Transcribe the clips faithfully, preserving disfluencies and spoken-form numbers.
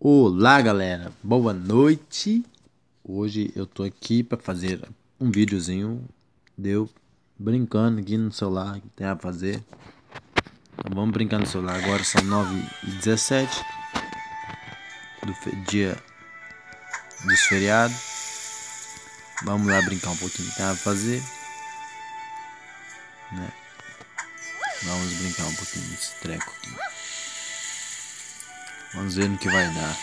Olá galera, boa noite. Hoje eu tô aqui para fazer um videozinho deu brincando aqui no celular que tem a fazer. Então vamos brincar no celular. Agora são nove e dezessete do dia dos feriados. Vamos lá brincar um pouquinho, tem a fazer, né? Vamos brincar um pouquinho desse treco aqui. Vamos ver no que vai dar.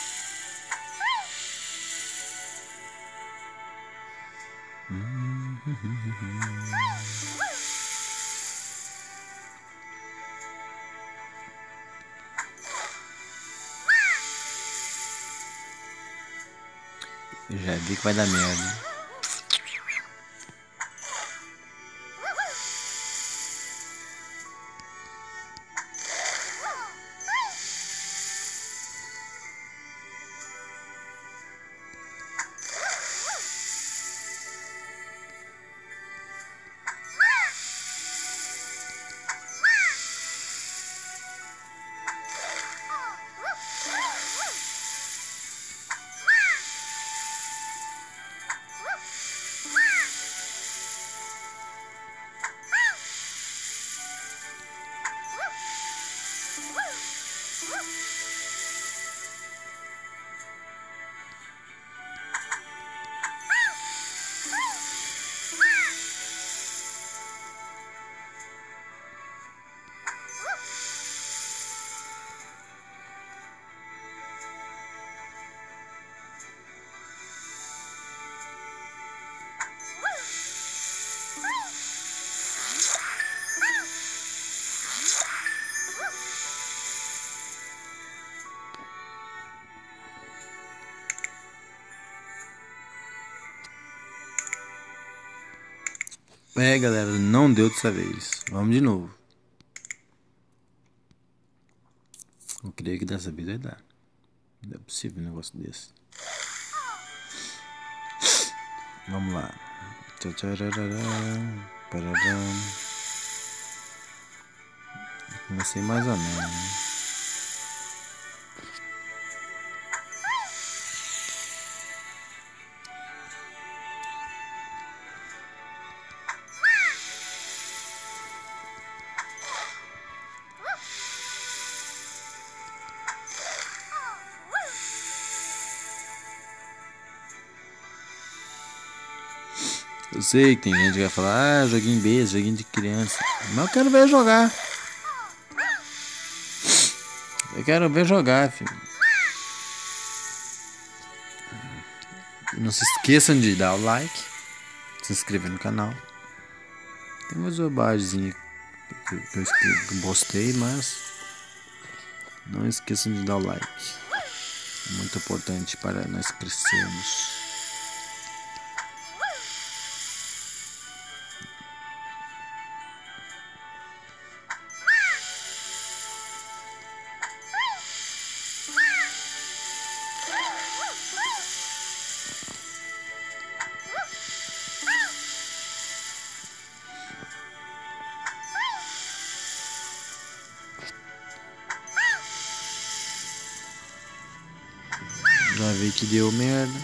Eu já vi que vai dar merda. É galera, não deu dessa vez. Vamos de novo. Eu creio que dessa vez vai dar. Não é possível um negócio desse. Vamos lá. Comecei mais ou menos. Eu sei que tem gente que vai falar, ah, joguinho besta, joguinho de criança. Mas eu quero ver jogar. Eu quero ver jogar, filho. Não se esqueçam de dar o like, se inscrever no canal. Tem umas bobagens que eu, que eu postei, mas não esqueçam de dar o like. É muito importante para nós crescermos. Já vi que deu merda,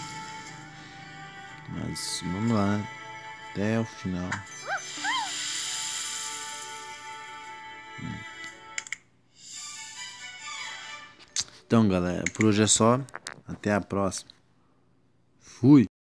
mas vamos lá até o final. Hum. Então galera, por hoje é só. Até a próxima. Fui.